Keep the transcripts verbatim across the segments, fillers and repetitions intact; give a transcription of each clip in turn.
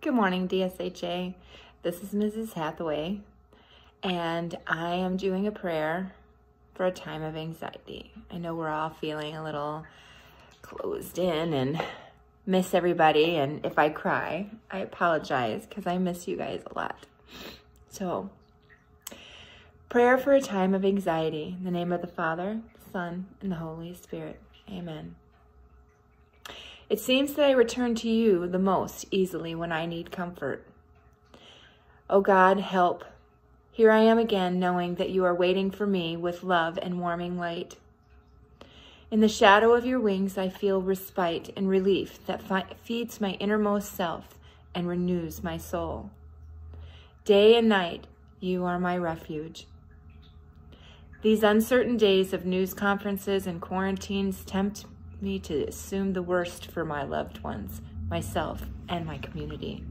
Good morning, D S H A. This is Missus Hathaway, and I am doing a prayer for a time of anxiety. I know we're all feeling a little closed in and miss everybody, and if I cry, I apologize because I miss you guys a lot. So, prayer for a time of anxiety. In the name of the Father, the Son, and the Holy Spirit. Amen. It seems that I return to you the most easily when I need comfort. O God, help. Here I am again, knowing that you are waiting for me with love and warming light. In the shadow of your wings, I feel respite and relief that feeds my innermost self and renews my soul. Day and night, you are my refuge. These uncertain days of news conferences and quarantines tempt me to assume the worst for my loved ones, myself, and my community.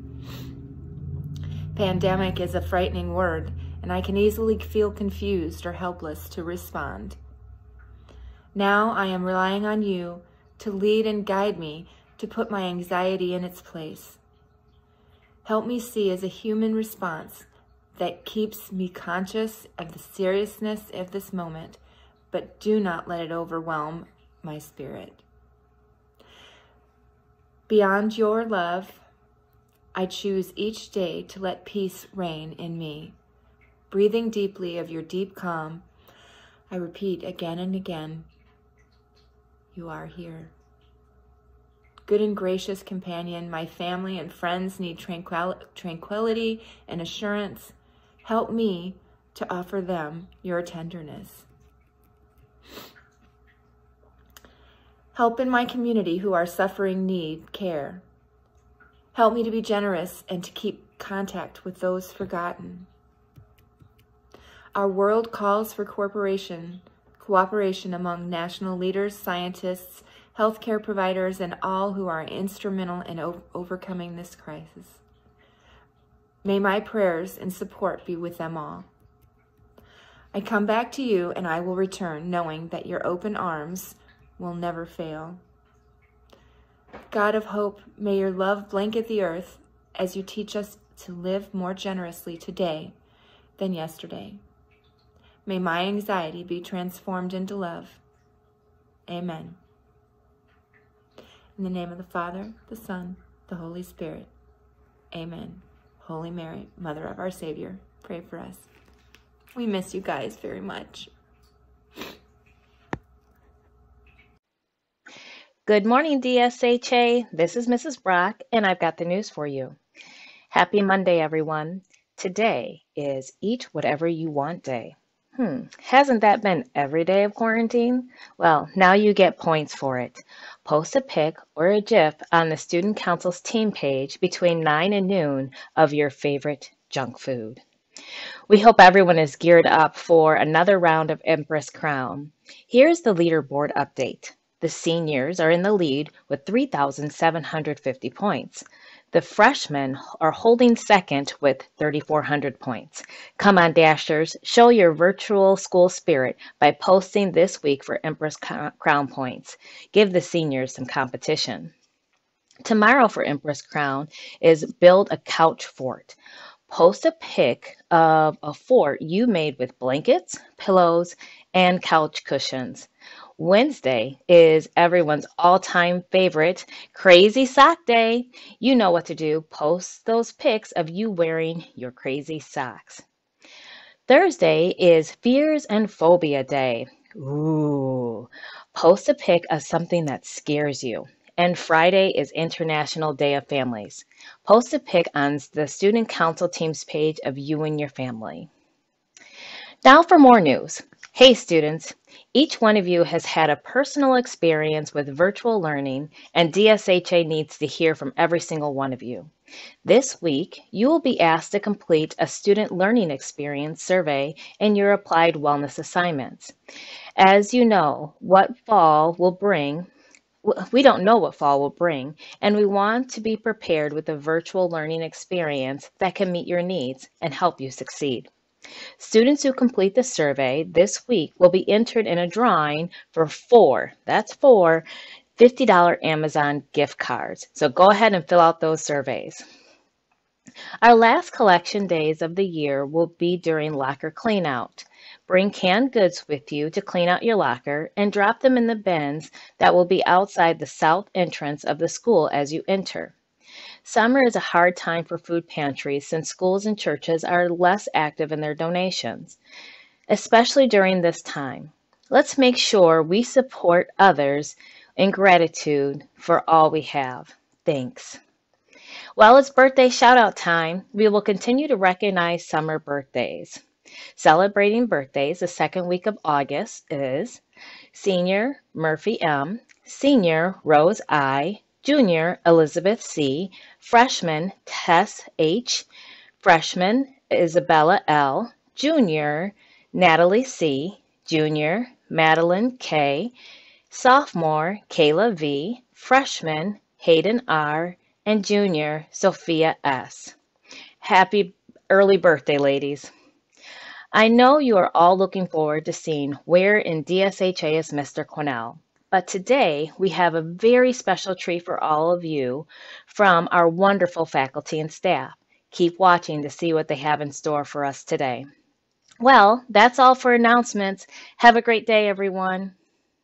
Pandemic is a frightening word, and I can easily feel confused or helpless to respond. Now I am relying on you to lead and guide me to put my anxiety in its place. Help me see as a human response that keeps me conscious of the seriousness of this moment, but do not let it overwhelm my spirit. Beyond your love, I choose each day to let peace reign in me. Breathing deeply of your deep calm, I repeat again and again, you are here. Good and gracious companion, my family and friends need tranquil tranquility and assurance. Help me to offer them your tenderness. Help in my community who are suffering need care. Help me to be generous and to keep contact with those forgotten. Our world calls for cooperation, cooperation among national leaders, scientists, healthcare providers, and all who are instrumental in overcoming this crisis. May my prayers and support be with them all. I come back to you and I will return, knowing that your open arms will never fail. God of hope, may your love blanket the earth as you teach us to live more generously today than yesterday. May my anxiety be transformed into love. Amen. In the name of the Father, the Son, the Holy Spirit. Amen. Holy Mary, Mother of our Savior, pray for us. We miss you guys very much. Good morning, D S H A. This is Missus Brock, and I've got the news for you. Happy Monday, everyone. Today is Eat Whatever You Want Day. Hmm, hasn't that been every day of quarantine? Well, now you get points for it. Post a pic or a GIF on the Student Council's team page between nine and noon of your favorite junk food. We hope everyone is geared up for another round of Empress Crown. Here's the leaderboard update. The seniors are in the lead with three thousand seven hundred fifty points. The freshmen are holding second with three thousand four hundred points. Come on, Dashers, show your virtual school spirit by posting this week for Empress Crown points. Give the seniors some competition. Tomorrow for Empress Crown is Build a Couch Fort. Post a pic of a fort you made with blankets, pillows, and couch cushions. Wednesday is everyone's all-time favorite Crazy Sock Day. You know what to do. Post those pics of you wearing your crazy socks. Thursday is Fears and Phobia Day. Ooh. Post a pic of something that scares you. And Friday is International Day of Families. Post a pic on the Student Council team's page of you and your family. Now for more news. Hey students, each one of you has had a personal experience with virtual learning, and D S H A needs to hear from every single one of you. This week, you will be asked to complete a student learning experience survey in your applied wellness assignments. As you know, what fall will bring, we don't know what fall will bring, and we want to be prepared with a virtual learning experience that can meet your needs and help you succeed. Students who complete the survey this week will be entered in a drawing for four, that's four, fifty dollar Amazon gift cards. So go ahead and fill out those surveys. Our last collection days of the year will be during locker cleanout. Bring canned goods with you to clean out your locker and drop them in the bins that will be outside the south entrance of the school as you enter. Summer is a hard time for food pantries since schools and churches are less active in their donations, especially during this time. Let's make sure we support others in gratitude for all we have. Thanks. While it's birthday shout-out time, we will continue to recognize summer birthdays. Celebrating birthdays the second week of August is Senior Murphy M, Senior Rose I, Junior Elizabeth C, Freshman Tess H, Freshman Isabella L, Junior Natalie C, Junior Madeline K, Sophomore Kayla V, Freshman Hayden R, and Junior Sophia S. Happy early birthday, ladies. I know you are all looking forward to seeing where in D S H A is Mister Cornell, but today we have a very special treat for all of you from our wonderful faculty and staff. Keep watching to see what they have in store for us today. Well, that's all for announcements. Have a great day, everyone.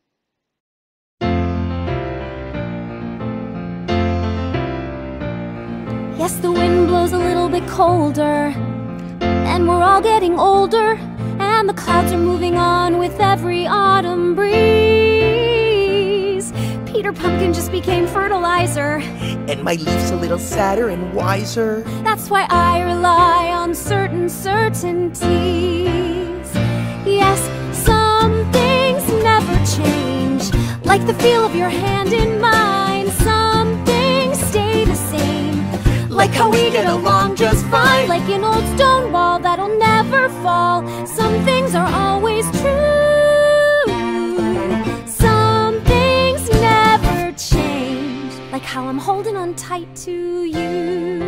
Yes, the wind blows a little bit colder, and we're all getting older, and the clouds are moving on with every autumn breeze. Peter Pumpkin just became fertilizer, and my leaf's a little sadder and wiser. That's why I rely on certain certainties. Yes, some things never change, like the feel of your hand in mine. Some things stay the same, like how we get along just fine, like an old stone wall that'll never fall. Some things are always true, some things never change, like how I'm holding on tight to you.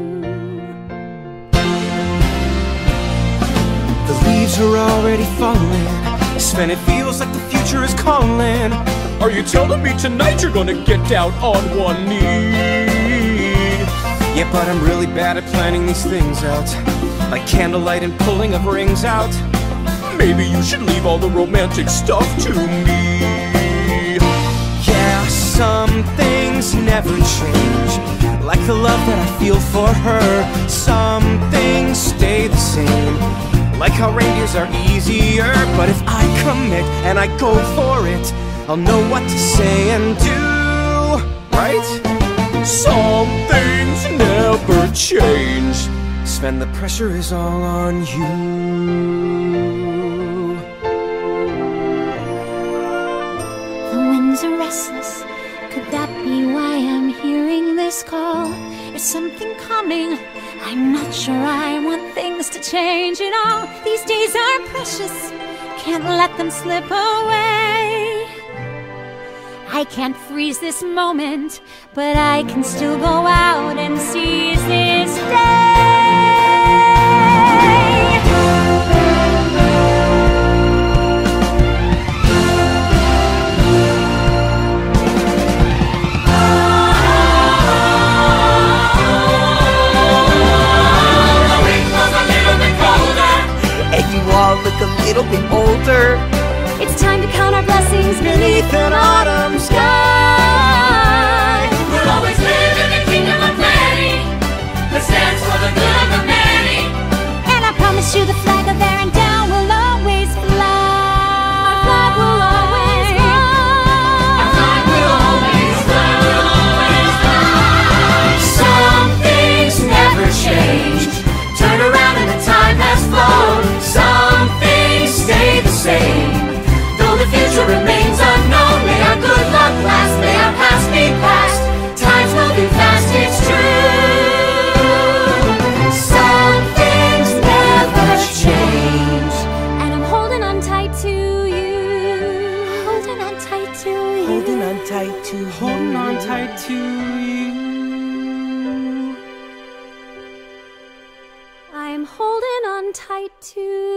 The leaves are already falling, Sven, it feels like the future is calling. Are you telling me tonight you're gonna get down on one knee? Yeah, but I'm really bad at planning these things out, like candlelight and pulling of rings out. Maybe you should leave all the romantic stuff to me. Yeah, some things never change, like the love that I feel for her. Some things stay the same, like how reindeers are easier. But if I commit and I go for it, I'll know what to say and do, right? Some things never change, Sven, the pressure is all on you. The winds are restless, could that be why I'm hearing this call? Is something coming? I'm not sure I want things to change at all. These days are precious, can't let them slip away. I can't freeze this moment, but I can still go out and seize this day. The wind blows a little bit colder, and you all look a little bit older. It's time to count our blessings beneath an autumn sky. We'll always live in the kingdom of plenty, that stands for the good of the many. And I promise you the flag of there and down will always fly. Our flag will always fly. Our flag will always fly, will always fly. Some things never change, turn around and the time has flown. Some things stay the same, the future remains unknown. May our good luck last, may our past be past. Time's moving fast, it's true. Some things never change, and I'm holding on tight to you. Holding on tight to you. Holding on tight to you. Holding on tight to you. I'm holding on tight to